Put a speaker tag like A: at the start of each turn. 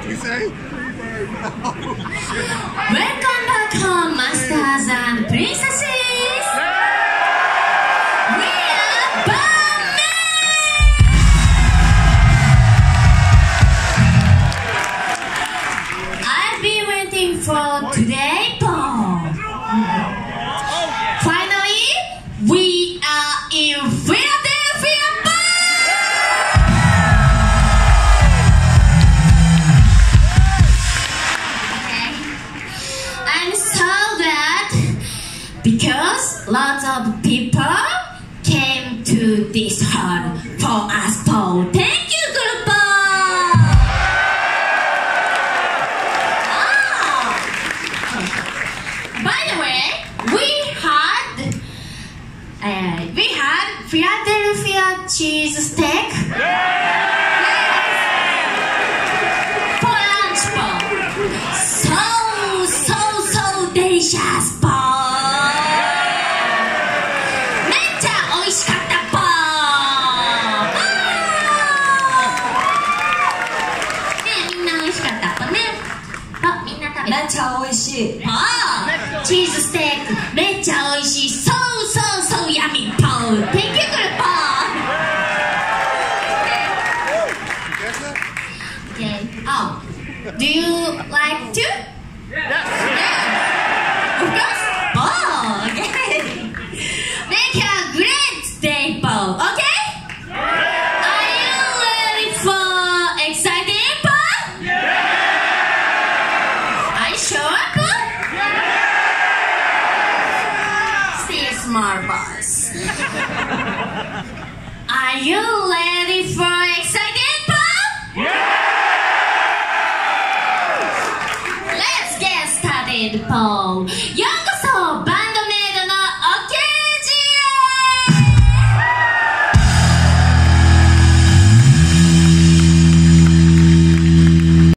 A: What'd you say?
B: Welcome back home, masters and princesses! We are BAND-MAID! I've been waiting for today, Paul. Finally, we are in Philadelphia, I'm so glad because lots of people came to this hall for us, Paul. Thank you, group. By the way, we had Philadelphia cheese steak. For lunch, Paul. So delicious, Paul. めっちゃ美味しかった、Paul. ねえ、みんな美味しかった、ね。あ、みんな食べた。
C: めっちゃ美味しい。
B: チーズステーキ、めっちゃ美味しい。So yummy, Paul. Thank you, group. Okay. Oh, do you like to? Yes. Of course. Oh, okay. Make a great day, Paul. Okay? Are you ready for exciting, Paul? Are you sure, Paul? Still small boss. Are you ready for exciting, Paul? Let's get started, Paul.